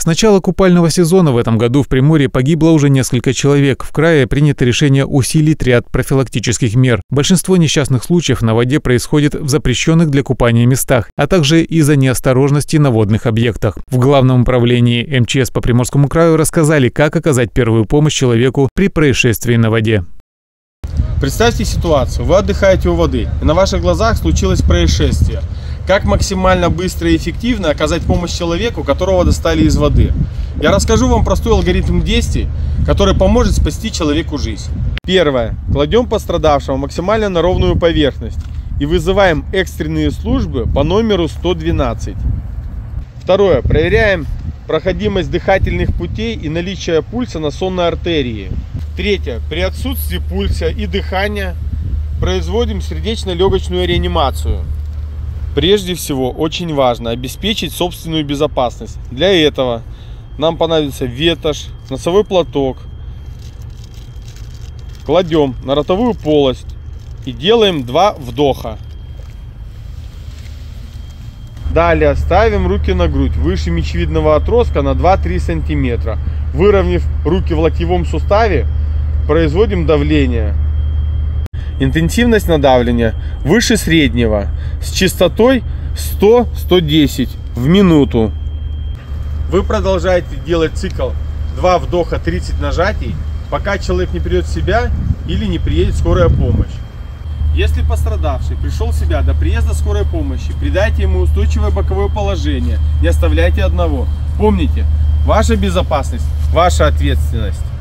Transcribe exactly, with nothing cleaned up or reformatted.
С начала купального сезона в этом году в Приморье погибло уже несколько человек. В крае принято решение усилить ряд профилактических мер. Большинство несчастных случаев на воде происходит в запрещенных для купания местах, а также из-за неосторожности на водных объектах. В Главном управлении эм че эс по Приморскому краю рассказали, как оказать первую помощь человеку при происшествии на воде. Представьте ситуацию. Вы отдыхаете у воды, и на ваших глазах случилось происшествие. Как максимально быстро и эффективно оказать помощь человеку, которого достали из воды? Я расскажу вам простой алгоритм действий, который поможет спасти человеку жизнь. Первое. Кладем пострадавшего максимально на ровную поверхность и вызываем экстренные службы по номеру сто двенадцать. Второе. Проверяем проходимость дыхательных путей и наличие пульса на сонной артерии. Третье. При отсутствии пульса и дыхания производим сердечно-легочную реанимацию. Прежде всего, очень важно обеспечить собственную безопасность. Для этого нам понадобится ветошь, носовой платок. Кладем на ротовую полость и делаем два вдоха. Далее ставим руки на грудь выше мечевидного отростка на два-три сантиметра. Выровняв руки в локтевом суставе, производим давление. Интенсивность надавливания выше среднего с частотой сто — сто десять в минуту. Вы продолжаете делать цикл два вдоха, тридцать нажатий, пока человек не придет в себя или не приедет скорая помощь. Если пострадавший пришел в себя до приезда скорой помощи, придайте ему устойчивое боковое положение, не оставляйте одного. Помните, ваша безопасность – ваша ответственность.